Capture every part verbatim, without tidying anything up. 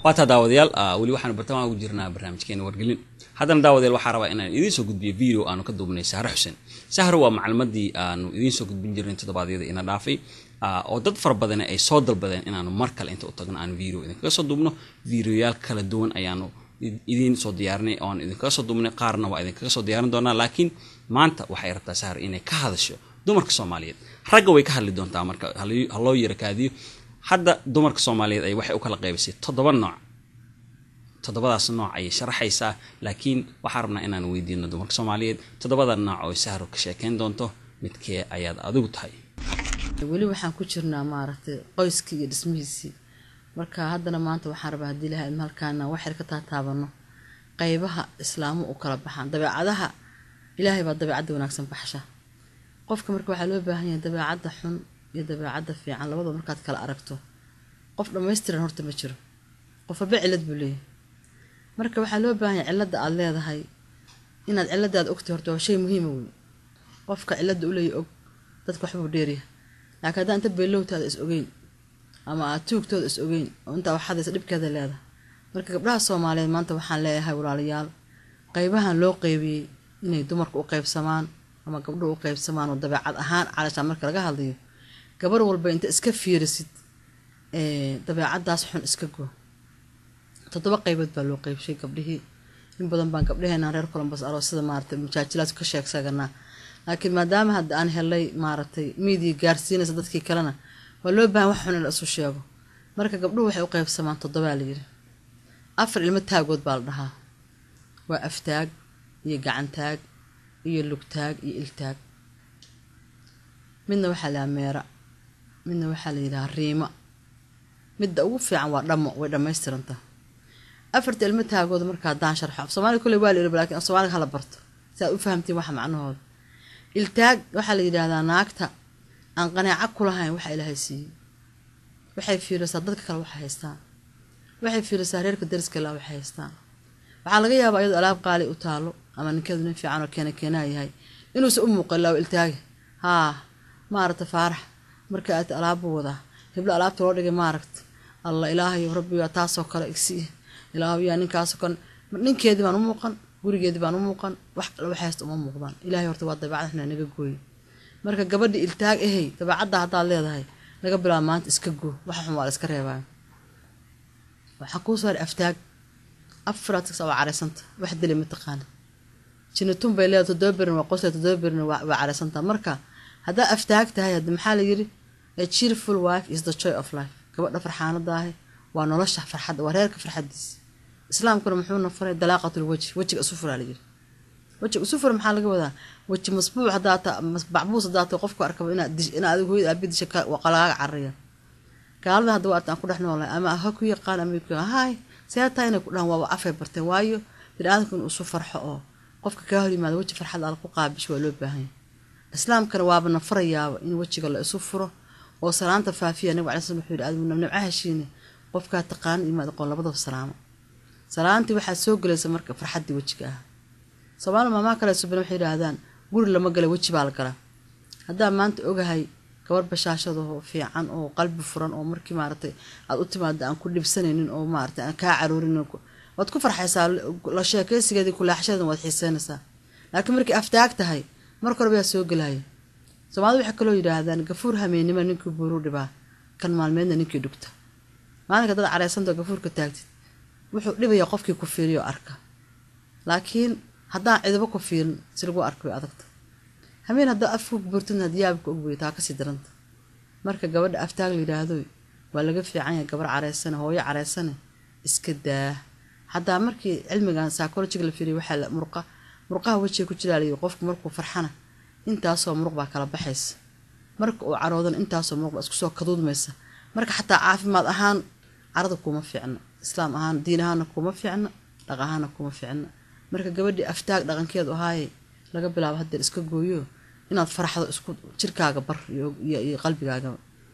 waata daawadayaal wali waxaan bartamaha ugu jirnaa barnaamijkeena wargelin haddana daawadayaal waxaa rabaa inaan idiin soo gudbiyo video aanu ka duubnay Sahra Xuseen. Sahra waa macluumaadii aanu idiin soo gudbin jirnay toddobaadyada ina dhaafay oo dad fara badan ay soo dalbadeen inaanu mar kale inta u tagno aan video idinkaga soo duubno. Videoyaal kala duwan ayaanu idiin soo diyaarnay oo aan idinkaga soo duubnay, qaarna waa idinkaga soo diyaarin doonaa, laakiin maanta waxay rabtaa Sahra inay ka hadasho dumarka Soomaaliyeed. Ragga way ka hadli doontaa marka haloo yarkaadiyo. hadda dumarka Soomaaliyeed ay waxay u kala qaybisay toddoba nooc toddobadaas nooc ay sharaxaysaa, laakiin waxaan rabnaa inaan weydiino dumarka Soomaaliyeed toddobada nooc oo Sahra ka sheekeyn doonto midkee ayaad adigu tahay. wali waxaan ku jirnaa maaragtay qoyskii iyo dhismihiisii, marka haddana maanta waxaan rabaa hadii ilaahay halkaana wax yar ka taataabano qaybaha islaamu u kala baxaan. dabeecadaha ilaahay baa dabeecad wanaagsan baxsha. qofka marka waxa loo baahan yahay dabeecadda xun iyo dabeecadda fiican labadaba markaad kala aragto qof dhameystiran horta ma jiro, qof ba cilad buu leeyahay. marka waxa loo baahan yahay cilada aad leedahay inaad ciladaad ogtay horta waa shay muhiim ah. qofka cilada u leeyahay og dadka wax buu dheeriyaa, laakiin haddii inta beelowtaada is ogeyn ama aad tuugtooda is ogeyn oo inta waxaad is dhibkeeda leedahay. marka gabdhaha Soomaaliyeed maanta waxaan leeyahay walaalayaal qaybahan loo qaybiyay inay dumarku u qaybsamaan ama gabdhuhu u qaybsamaan oo dabeecad ahaan calaasha marka laga hadlayo gabar walba inta iska fiirisid ee dabeecadaas xun iska go. toddoba qaybood baa loo qaybshay gabdhihii. in badan baan gabdhaheena reer Columbus aroosada maartay mujaajilaad ka sheegsaganaa, laakiin maadaama hadda aan helay maartay media gaarsiinaysa dadkii kalena waa loo baahan wax xun in la isu sheego. marka gabdhuhu waxay u qaybsamaan toddoba la yiri. afar ilmo taagood baa la dhahaa, waa aftaag iyo gacantaag iyo lugtaag iyo iltaag. midna waxaa la meera, midna waxaa la yiraahdaa riima, midda ugu fiican waa dhamo, way dhameystiranta. afarta ilmo taagood marka daan sharxo Soomaali kulli waa leeyahay, laakiin Soomaali hala barto si aad u fahamtiin waxa macnahooda. iltaag waxaa la yiraahdaa naagta aan qanaaco ku lahayn waxa Ilaahay siiyay. waxay fiirisaa dadka kale waxa haystaan, waxay fiirisaa reerka dariska la waxa haystaan. waxaa laga yaabaa iyadoo alaab qaali u taalo ama ninkeedu nin fiican oo keena keena yahay inuu soo muuqalo iltaag ha maarta faarax marka aad alaab wada hebla alaabta loo dhigay maaragta Allah ilaahay rabbi waa taasoo kale igsi ilaahay yaa ninkaas kan ninkeedii baan u muuqan gurigeedii baan u muuqan wax la waxaysto uma muuqdaan. ilaahay horta waa dabeecad xun naga gooy. marka gabadhi iltaag ahay dabeecadda hadda leedahay laga bilaabo maanta iska goo, waxa xun waa iska reebaa. waxa ku soo aftaag afraad soo careysanta wax dili ma taqaan jinatun bay leedahay toddoba birin waa qosay toddoba birin waa careysanta. marka hadda aftaag tahay hadda maxaa la yiri a cheerful wife is the joy of life. gabadha farxaanada ah waa nolosha farxad, waa reerka farxadiis. islaamkuna muxuu nafaray dalaaqatul wajh, wajiga isu furaa la yiri. wajiga isu fur maxaa laga wadaa waji masbuuc hadaata masbacbuus hadaata qofku arkaba inaad inaad adigu hooyada abidisha waa qalaaga carriya. kaalada hadda waa aan ku dhaxnoolay ama ha ku yaqaan ama ku hay saytaa inay ku dhan waa afay bartay waayo bini'aadamku inuu isu farxo oo qofka ka hor yimaado waji farxad aan ku qaabish waa loo baahan yahay. islaamkana waa nafarayaa in wajiga la isu furo oo salaanta faafiya nabi cali sallallahu alayhi wasallam wuxuu nabcaha heshiine qofka taqaan imaad qoon labadaba salaamo. salaanti waxa soo galaysa marka farxadii wajiga ah. Soomaali maama kale subin waxay yiraahdaan guri lama gala waji baa la gala. hadda maanta ogahay gabar bashaashado fiican oo qalbi furan oo markii maartay aad u timaado aan ku dhibsanaynin oo maartay aan ka caruurin waad ku farxaysaa la sheekaysigeedii ku laaxshada waad xiisaynaysaa. laakiin markii aftaag tahay marka hore ayaa soo galay. Soomaali waxa kale oo yiraahdaan gafuur hameenimo ninkii buuru dhibaa kan maalmeedna ninkii dhugta. maalinka dad careysanta gafuurka taagtid wuxuu dhibayaa qofkii ku fiiriyo arka, laakiin haddaan cidaba ku fiirin si lagu arko adagta. hameen hadda afku burtin hadiyaabka ugu weeytaa ka sii daranta. marka gabadha aftaag la yiraahdo waa laga fiican yahay gabar careysan hooyo careysan iska daa. hadda markii cilmigan psychology la fiiriyo waxa la murqa murqaha wajiga ku jira leeyahay qofku markuu farxana intaas oo muruq baa kala baxaysa, marka uu caroodan intaas oo muruq isku soo kaduudmaysa. marka xataa caafimaad ahaan carada kuma fiicna, islaam ahaan diin ahaan kuma fiicna, dhaqan ahaan kuma fiicna. marka gabadhi aftaag dhaqankeedu ahaay laga bilaabo hadda iska gooyo inaad farxado isku jirkaaga bar iyo iyo qalbigaaga.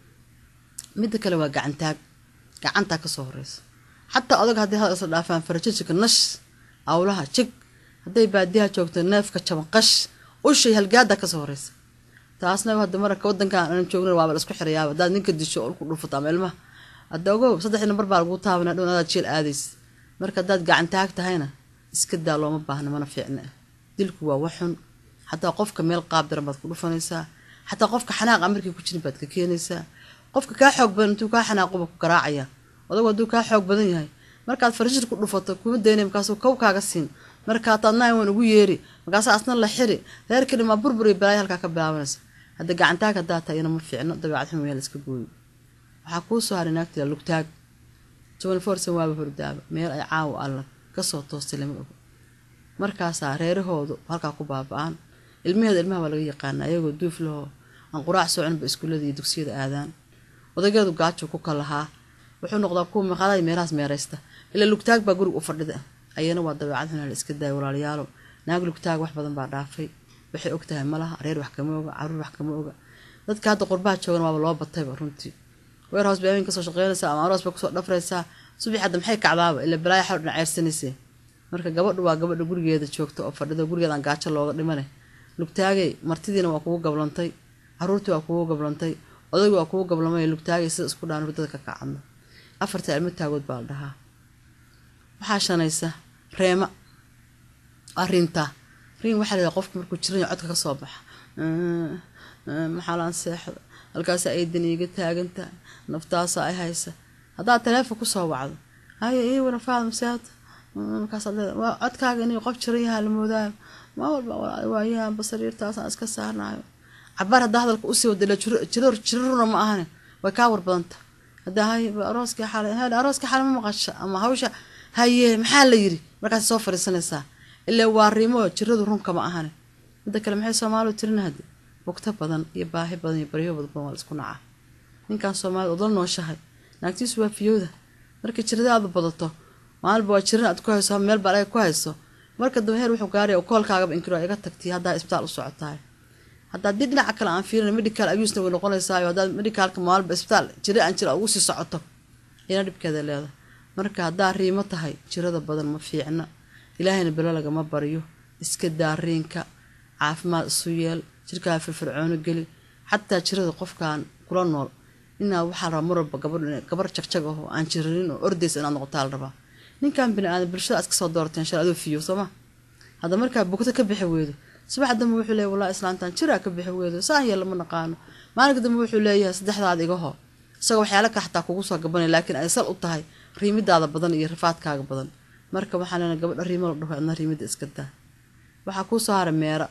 mid kale waa gacantaag, gacanta ka soo horeysa xataa adag hadii hal isla dhaafaan farajinka nash awlaha jig haday baadiyaha joogto neefka jaban qash u shay halgaada ka soo horeysa. taasna hadda marka wadanka aan joogno waa la isku xirayaa dad ninka disho oo ku dhufta ilmaha adoogo saddex number baa lagu taabanaa dhownada jeel aadays marka dad gacan taag tahayna iska daa looma baahna mana fiicna dilku waa waxun hataa qofka meel qaab daran baad ku dhufanaysaa hataa qofka xanaaq amarkii ku jirin baad ka keenaysaa qofka ka xoog badan intuu ka xanaaqo ku garaacaya odagu haduu ka xoog badan yahay markaad farjir ku dhufato kuma deynay markaasuu kow kaaga siin marka taadnaa waan ugu yeeri markaas asna la xiri reerkii ma burburi balay halka ka bilaabanaysa hada gacantaa ka daata ina ma fiicno dabeecad xun meel iska gooyo waxa ku soo haray naagta lugtaag twenty four san waa hurdaaba meel ay caaw alla ka soo toostay lama og markaas reerahoodu halka ku baabaan ilmaheeda ilmaha waa laga yaqaan ayagoo duuf loo aan quraac socon ba iskuulada iyo dugsiyada aadaan odageedu gaajo ku kalaha wuxuu noqdaa ku maqalay meeraas meeraysta ila lugtaag baa guriga u fadhida ayana waa dabeecad xun la iska daay walaalayaal naag lugtaag wax badan baa dhaafay waxay ogtahay malaha reer wax kama oga caruur wax kama oga dadka hadda qurbaha joogan waa loo batay runtii warehouse baamin ka soo shaqeynaysa ama aroos ba ku soo dhafraysa subax hadda maxay kacdaaba ila balaay xal dhinaceersanaysa marka gabadhu waa gabadha gurigeeda joogto oo fadhida gurigeeda aan gaajo looga dhimanay lugtaagay martidiina waa kugu gablantay caruurtii waa kugu gablantay odaygu waa kugu gablamay lugtaagay sida isku dhaan dadka ka kacadna afarta ilmo taagood baa la dhahaa waxaa shanaysa reema arinta rin waxa la qofku markuu jiran codka ka soo baxa maxaa laan seexda halkaas ay daniga taaganta naftaas ay haysa hadaa telefoon ku soo wacdo hay ay wara faad masaad markaas waa codkaaga inuu qof jiran yahay la moodaa ma walba waayaa basariirtaas aan iska saarnaayo cabar hadaa hadalka u sii wadala jiroor jirona ma ahan way ka war badanta hadaa hay arooska xalay hay arooska xalay ma maqasha ama hawsha haye maxaa la yiri markaas soo fariisanaysaa ilaa waa rimo jiradu run kama ahan mid kale maxay Soomaalidu tirinahdi waqti badan iyo baahi badan iyo bariyo badan waa isku naca ninkan Soomaalidu dal nooshahay naagtiisu waa fiyooda marka jirada aad badato maalba waa jiran aad ku hayso meel baa ay ku hayso marka dameer wuxuu gaaray oo koolkaaga inkiro iga tagtay hadaa isbitaal u socotaay hadaa dib dhinaca kale aan fiirin medical abuse way noqonaysaa hadaa medicalka maalba isbitaal jira aan jira ugu sii socoto ina dhibkeeda leedahay marka hadaa riimo tahay jirada badan ma fiicna ilaahayna bilo laga ma bariyo iska daareenka caafimaad isu yeel jirka firfircoon gali hatta jirada qofkan kula nool ina waxa la marba gabar gabar jaqjaq ah aan jirin oo ordays inaan noqotaal raba ninkan bini aadam bulshada iska soo doorteen shal adoo fiyo soma hada marka bogta ka bixi weedo subaxda ma wuxuu leeyahay wallahi islaantan jira ka bixi weedo saan yeel ma naqaano maalinka dambe wuxuu leeyahay saddexdaad iga hoo isaga waxyaalo ka xataa kugu soo gabanay laakiin ay sal u tahay riimidaada badan iyo rifaadkaaga badan marka waxaan leeyahay gabadha riimo la dhaho adna riimida iska daa waxa ku soo haray meera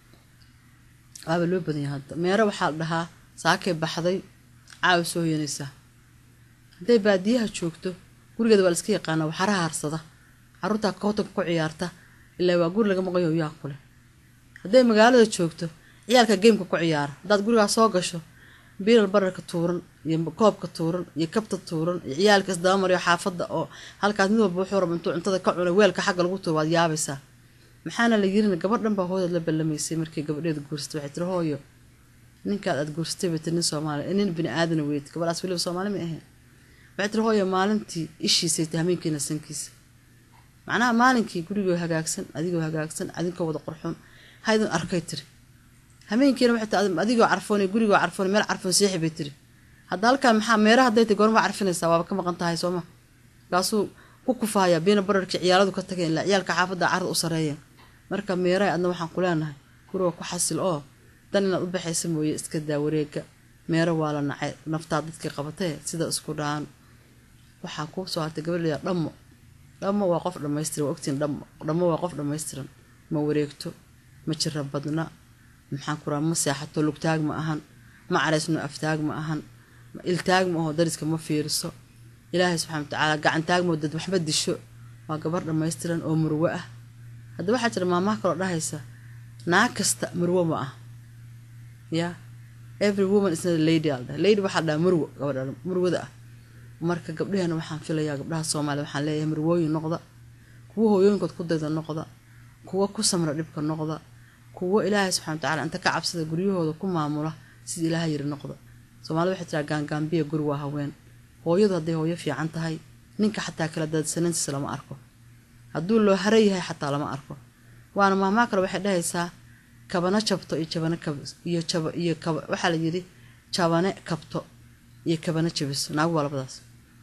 aba loo badan yahay meera waxa la dhahaa saakay baxday caaw soo yeynaysa haday baadiyaha joogto gurigeeda waa iska yaqaan waxa raarsada caruurta koota ku ciyaarta ilaa waa guri laga maqayo yaa kule haday magaalada joogto ciyaalka gameka ku ciyaar dad guriga soo gasho biil bararka tuuran iyo koobka tuuran iyo kabta tuuran iyo ciyaalka isdaba mariyo xaafada oo halkaas mid walba wuxuu rabo intuu cuntada ka cunay weelka xagga lagu tuuro waad yaabaysaa maxaana la yirin gabadhan baa hooyada la ballamaysay markii gabadheedu guursatay waxay tiri hooyo ninka aad guursatay bitanin Soomaali in bini aadan weyd gabadhaas waliba Soomaali ma ahayn waxay tiri hooyo maalintii ishiisay tahmiinkiina sankiisa macnaha maalinkii guriga hagaagsan adigoo hagaagsan adinkoo wada qurxoon haydan arkay tiri hameenkiina waxay tahay adigoo carfoon guriga carfoon meel carfoon seexibay tiri hadda halkan maxaa meeraha hadday goorma carfinaysaa waa ka maqan tahay Sooma gaasuu ku kufaaya beena bararka ciyaaladu ka tageen la ciyaalka xaafada carad u sareeyeen marka meeray adna waxaan ku leenahay guriga ku xasil oo dan inaad u baxaysa mooye iska daa wareega meero waa la nacay naftaa dadka qabatay sida isku dhaan waxa ku soo hartay gabadha dhammo dhammo waa qof dhameystiran waqtiin dhammo dhammo waa qof dhameystiran ma wareegto ma jira badna maxaan ku raama seexato lugtaag ma ahan ma caraysno aftaag ma ahan iltaag ma oo dariska ma fiirso ilaahay subhanahu wa ta'ala gacan taag mo dad waxba disho waa gabar dhameystiran oo murwa ah hada waxa jira maamaha kala dhahaysa naag kasta murwa ma ah ya every woman is not a lady alda lady waxa dhaa murwa gabadha murwada ah marka gabdhaheena waxaan filayaa gabdhaha Soomaaliyeed waxaan leeyahay murwooyin noqda kuwa hooyooyinkood ku dayda noqda kuwa ku samra dhibka noqda kuwa ilaahay subhanahu wa ta'ala inta ka cabsada guryahooda ku maamula sida ilaahay yiri noqda Soomaalidu waxay tiraa gaangaambiya guri waa haween hooyadu haday hooyo fiican tahay ninka xataa kala dadsanantiisa lama arko haduu loo haray yahay xataa lama arko waana maama kale waxay dhahaysaa kabana jabto iyo jabana kab iyo jab iyo kab waxa la yiri jabane kabto iyo kabana jabiso naag walbadaas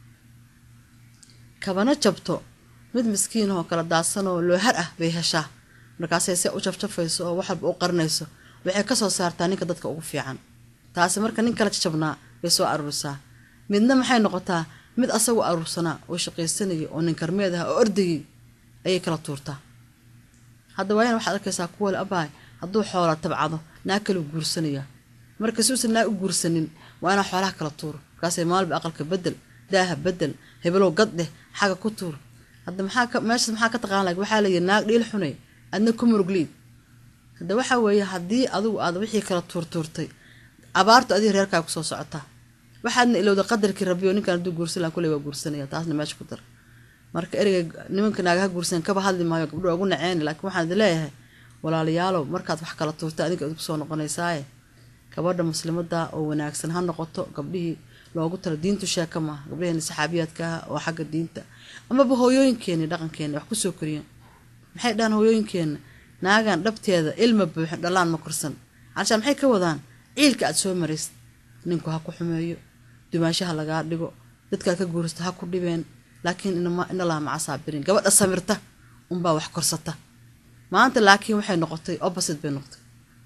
kabana jabto mid miskiin oo kala daadsan oo loo har ah bay heshaa markaasay si u jafjafayso oo wax walba u qarnayso waxay ka soo saartaa ninka dadka ugu fiican taasi marka nin kala jabnaa bay soo aruursaa midna maxay noqotaa mid asagu aruursanaa oo shaqaysanaya oo nin karmeed ah oo ordayay ayay kala tuurtaa hadda waayana waxaad arkaysaa kuwa abaay hadduu xoola tabcado naa kala guursanaya marka suusan naa u guursanin waa inaa xoolaha kala tuuro markaasay maalba aqalka bedel daaha bedel hebelow gad dheh xaga ku tuur hadda maxaa meeshaas maxaa ka taqaan laag waxaa la yidhi naag dhiil xunay adna ku murugliid hadda waxaa weeye haddii adigu aad wixii kala tuurtuurtay abaartu adiga reerkaa kusoo socotaa waxaadna ilowda qadarkii rabbiyo ninkan hadduu guursan lahaa kuley waa guursanaya taasna meesha ku dar marka ereyga nimanka naagaha guursan kaba hadli maayo gabdho ugu naceyn laakiin waxaan idin leeyahay walaalayaalow markaad wax kala tuurta adiga idinku soo noqonaysaaye gabadha muslimada oo wanaagsan ha noqoto gabdhihii loogu tala diintu sheeka maaha gabdhaheena saxaabiyaadka ah oo xagga diinta amaba hooyooyinkeeni dhaqankeena wax kusoo koriyeen maxay dhahaan hooyooyinkeena naagan dhabteeda ilma buuxin dhalaan ma korsan calshaa maxay ka wadaan ciilka aad soo maraysid ninku ha ku xumeeyo dumaashaha lagaa dhigo dadkaa ka guursta ha ku dhibeen laakiin inalaha maca saabirin gabadha samirta unbaa wax korsata maanta laakiin waxay noqotay opposite bay noqotay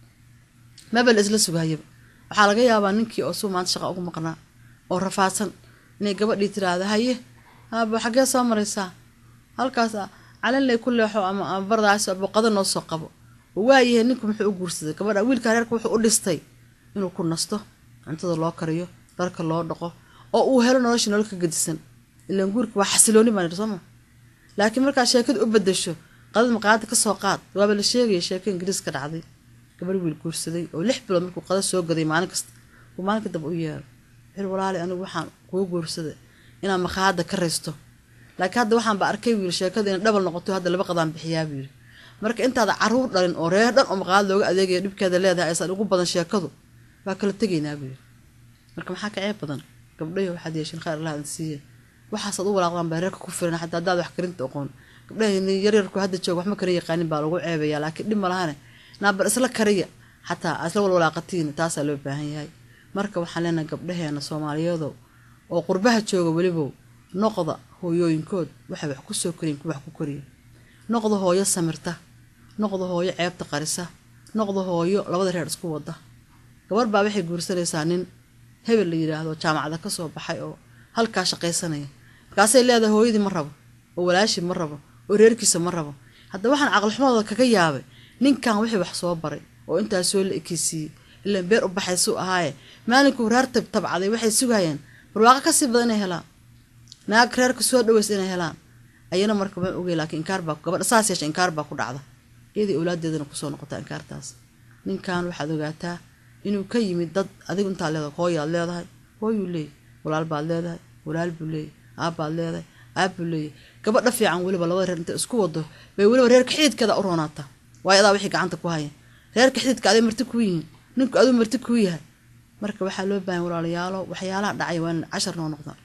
mabal isla sugayaba waxaa laga yaabaa ninkii oo suu maanta shaqa ugu maqnaa oo rafaadsan inay gabadhii tiraahdo haye haaba xaggee soo maraysaa halkaas calinley ku leexo ama bardaas boqada noo soo qabo waayahay ninku muxuu u guursaday gabadha wiilka reerka wuxuu u dhistay inuu ku nasto cuntada loo kariyo dharka loo dhaqo oo uu helo nolosha nolol ka gedisan ilaan guurka waa xasilooni baan idhi sooma laakiin markaa sheekada u bedasho qadad maqaada ka soo qaad waaba la sheegaya sheeko ingiriis ka dhacday gabadh wiil guursaday oo lix bilood markuu qada soo gaday maalin kasta uu maalinka daba u yeero wuxuu walaali anigu waxaan kuu guursaday inaan maqaada ka raysto laakiin hadda waxaan ba arkay wiil sheekada in dhabal noqoto hadda laba qadaan bixiyaa buu yiri marka intaada caruur dhalin oo reer dhan oo maqaad looga adeegayo dhibkeeda leedahay aysan ugu badan sheekadu waa kala tegaynaa buu yiri marka maxaa ka ceeb badan gabdhayo waxaad yeeshin khayr Allah aan siiyo waxaasad u walaaqdaan baa reerka ku filan hatta hadaad wax karinta aqoon gabdhaha yar yar ku hadda joog wax ma karin yaqaanin baa lagu ceebayaa laakiin dhib ma lahane naabar isla kariya hataa asla walwalaaqatiin taas loo baahan yahay marka waxaan leenahay gabdhaheena Soomaaliyeed oo qurbaha jooga waliba noqda hooyooyinkood waxay wax ku soo koreen ku wax ku koriyo noqda hooyo samirta noqda hooyo ceebta qarisa noqda hooyo labada reer isku wada gabar baa waxay guursanaysaa nin hebel la yiraahdo jaamacada ka soo baxay oo halka shaqaysanaya markaasay leedahay hooyadii ma rabo oo walaashi ma rabo oo reerkiisa ma rabo hadda waxaan aqal xumada kaga yaabay ninkan wixii wax soo baray oo intaas soo la ekisiiyay ilaa beer u baxayso ahaaye maalinku reer tab tabcaday waxay sugayeen barwaaqo ka sii badan inay helaan naag reerka soo dhaweys inay helaan ayana marka ma ogey laakiin inkaar baa gabadha saas yeeshay inkaar baa ku dhacda iyadii awlaadeedana ku soo noqota inkaartaas ninkan waxaad ogaataa inuu ka yimid dad adigu inta leedahay hooyaad leedahay hooyuu leey walaal baad leedahay walaal buu leey aab baad leedahay aab buu leey gabadha fiican waliba labada reer inta isku wado bay waliba reerka xididkada u roonaata waa idaa wixii gacanta ku haya reerka xididka ay marti ku yihiin ninku adu marti ku yahay marka waxa loo baahan walaalayaalo waxyaalaha dhacay waan cashar noo noqda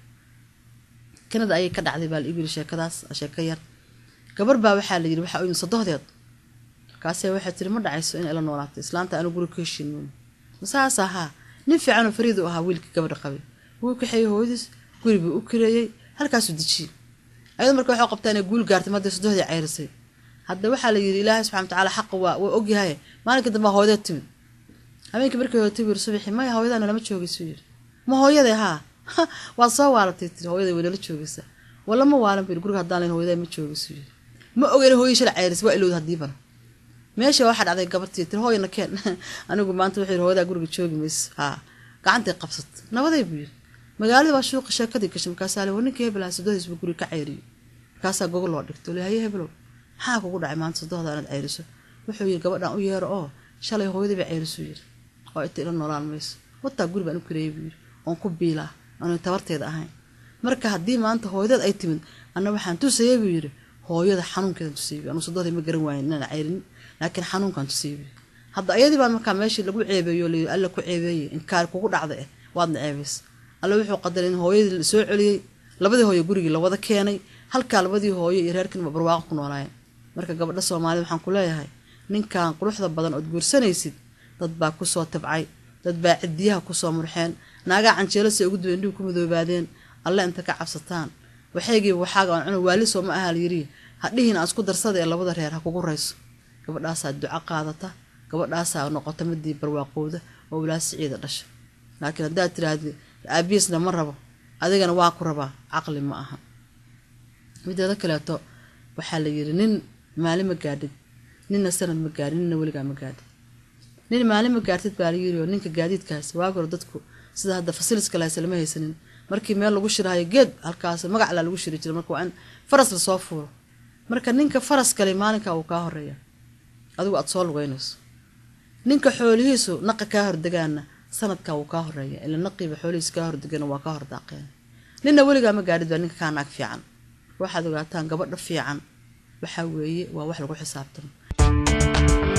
kanada ay ka dhacday baa la iibir sheekadaas sheeka yar gabar baa waxa la yiri waxa uu sadohdeed kaasay waxa tiri ma dhacayso in ila noolaato islaanta anu guri ka heshiin masaas aha nin fiican oo fariid u ahaa wiilka gabadha qabay wuu ka xeeyay hooyadiis guri buu u kireeyay halkaas u dajiyay ayada marka waxa qabtaan inay guul gaartay madda sadohdii ceyrisay hadda waxa la yiri ilaahay subhanahu wa ta'ala xaq waa og yahay maalinka dambe hooyada timid habeenkii markii hooyada timid subaxii ma hooyadana lama joogayso yiri ma hooyada ha waa soo waalatay tir hooyada way la joogaysa wala ma waalan bir guriga hadaan leen hooyada ma joogayso yiri ma ogeyn hooyada shil ceyris waa ilowd hadii bana meesha waxa dhacday gabartii tir hooyana keen anigu maanta wixii hooyada guriga joogi mayso ha gacantay qabsat nabaday biir magaalada waa suuq sheekadii kashin ka saale waninkii hebelaa sadoodis buu guriga ka ceeriyo kaasa gogol loo dhigto leeyahay hebelo maxaa kugu dhacay maanta sadooda aad ceyriso wuxuu yiri gabadhan u yeero oo shalay hooyadii bay ceyriso yiri oo inta ila noolaan mayso wata guri baan u kireeyay biir oo ku biila aan tabarteeda ahayn marka hadii maanta hooyadad ay timid anna waxaan tusayay buu yiri hooyada xanuunkeeda tusayay anu sadoodii ma garan waayeen inaan ceyrin laakiin xanuunkan tusayay hadda ayadii baan marka meeshii lagu ceebeeyo leeyahay alla ku ceebeeyay in kaar kugu dhacday waad ceebeys alla wuxuu qadarin hooyadii soo celiyay labadii hooyo guriga la wada keenay halka labadii hooyo iyo reerkan barwaaqo ku noolaayeen marka gabadha Soomaaliyeed waxaan ku leeyahay ninkan quruxda badan oo guursanaysid dad baa ku soo tabcay dad baa cidiyaha ku soo murxeen naaga canjeelo si ugu duween ku madoobaadeen alla inta ka cabsataan waxaygii waxaaga aan cuno waali soo ma aha la yiri hadhihin aan isku darsada ee labada reer ha kugu rayso gabadhaas aad duco qaadata gabadhaas aad noqoto midii barwaaqowda oo walaas ciida dhashay laakiin hadaa tiraahdo aabiisna ma rabo adigana waa ku rabaa aqli ma aha midada kaleeto waxaa la yiri nin maalin ma gaadid ninna sanad ma gaadin ninna weligaa ma gaadin nin maalin ma gaartid baa la yiri oo ninka gaadiidkaas waa gor dadku sida hadda facilities kale salama haysanin markii meel lagu shiraayo geed halkaas magac la lagu shiri jiray markii aan faras la soo fuuro marka ninka faras kale maalinka uu ka horeeya adigu aad soo lugeynayso ninka xoolihiisu naqa ka hordagaana sanadka uu ka horeeya ila naqiba xoolihiisa ka hordagana waa ka hordaaqeen ninna weligaa ma gaadid baa ninka ka naag fiican waxaad ogaataan gabadha fiican waxa weeye waa wax lagu xisaabtamo